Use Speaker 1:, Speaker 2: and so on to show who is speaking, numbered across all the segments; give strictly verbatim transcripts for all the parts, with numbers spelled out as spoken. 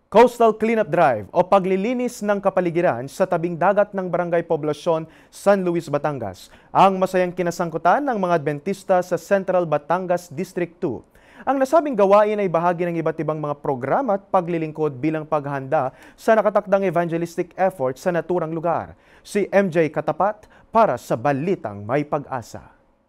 Speaker 1: Coastal Cleanup Drive o paglilinis ng kapaligiran sa tabing dagat ng Barangay Poblacion, San Luis, Batangas ang masayang kinasangkutan ng mga Adventista sa Central Batangas District two. Ang nasabing gawain ay bahagi ng iba't ibang mga programa at paglilingkod bilang paghahanda sa nakatakdang evangelistic effort sa naturang lugar. Si M J Katapat para sa Balitang May Pag-asa.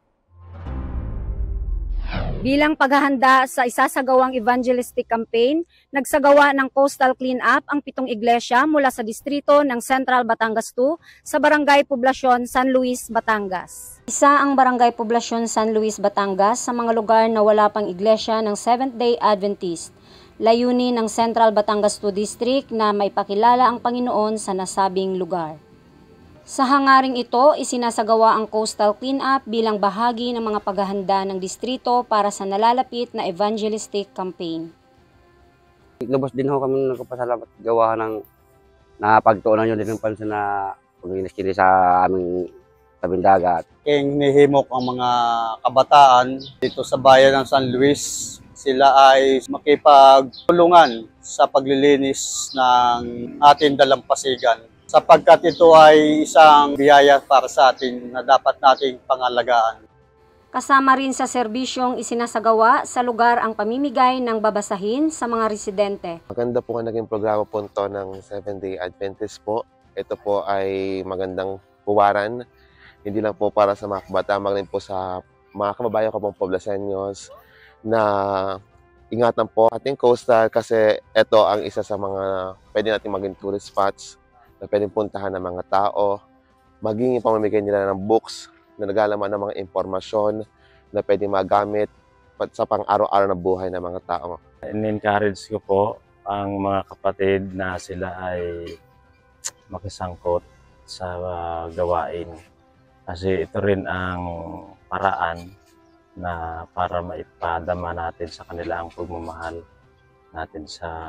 Speaker 2: Bilang paghahanda sa isasagawang evangelistic campaign, nagsagawa ng Coastal Cleanup ang pitong iglesia mula sa distrito ng Central Batangas two sa Barangay Poblacion, San Luis, Batangas. Isa ang Barangay Poblacion, San Luis, Batangas sa mga lugar na wala pang iglesia ng Seventh-day Adventist. Layunin ng Central Batangas two District na maipakilala ang Panginoon sa nasabing lugar. Sa hangaring ito, isinasagawa ang Coastal Cleanup bilang bahagi ng mga paghahanda ng distrito para sa nalalapit na evangelistic campaign.
Speaker 3: Lubos din ho kami nagpapasalamat gawa ng napagtuunan nyo din ng pansin na pag-inis sa aming tabing dagat.
Speaker 4: King nihimok ang mga kabataan dito sa bayan ng San Luis. Sila ay makipagtulungan sa paglilinis ng ating dalampasigan, sapagkat ito ay isang biyaya para sa atin na dapat nating pangalagaan.
Speaker 2: Kasama rin sa serbisyong isinasagawa sa lugar ang pamimigay ng babasahin sa mga residente.
Speaker 5: Maganda po ang naging programa po ito ng Seventh-day Adventist po. Ito po ay magandang puwaran, hindi lang po para sa mga kabataan, maganda po sa mga kababayan ko pong Poblaceños na ingatan po ating coastal kasi ito ang isa sa mga pwede natin maging tourist spots na pwedeng puntahan ng mga tao, maging pamamigay nila ng books na naglalaman ng mga impormasyon na pwedeng magamit sa pang-araw-araw na buhay ng mga tao.
Speaker 6: In-encourage ko po ang mga kapatid na sila ay makisangkot sa uh, gawain. Kasi ito rin ang paraan na para maipadama natin sa kanila ang pagmamahal natin sa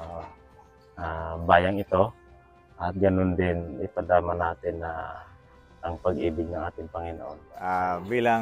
Speaker 6: uh, bayang ito. At ganun din, ipadama natin na ang pag-ibig ng ating Panginoon.
Speaker 7: Uh, bilang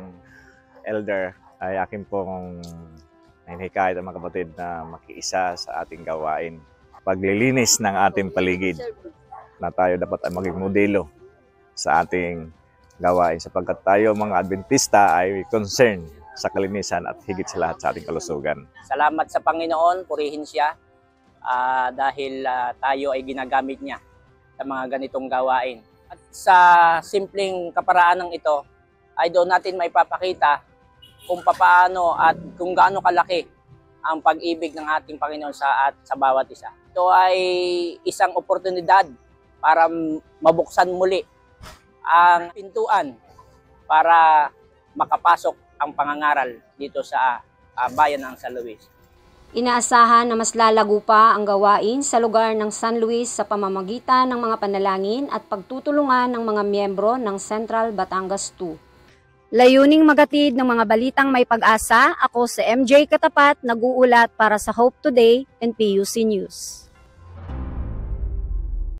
Speaker 7: elder, ay akin pong hinihikayat ang mga kapatid na makiisa sa ating gawain. Paglilinis ng ating paligid na tayo dapat ay maging modelo sa ating gawain sapagkat tayo mga Adventista ay concerned sa kalinisan at higit sa lahat sa ating kalusugan.
Speaker 8: Salamat sa Panginoon, purihin siya. Uh, dahil uh, tayo ay ginagamit niya sa mga ganitong gawain. At sa simpleng kaparaan ng ito, ay doon natin maipapakita kung paano at kung gaano kalaki ang pag-ibig ng ating Panginoon sa, at sa bawat isa. Ito ay isang oportunidad para mabuksan muli ang pintuan para makapasok ang pangangaral dito sa uh, bayan ng San Luis.
Speaker 2: Inaasahan na mas lalago pa ang gawain sa lugar ng San Luis sa pamamagitan ng mga panalangin at pagtutulungan ng mga miyembro ng Central Batangas two. Layuning magatid ng mga balitang may pag-asa, ako si M J Katapat, nag-uulat para sa Hope Today and P U C News.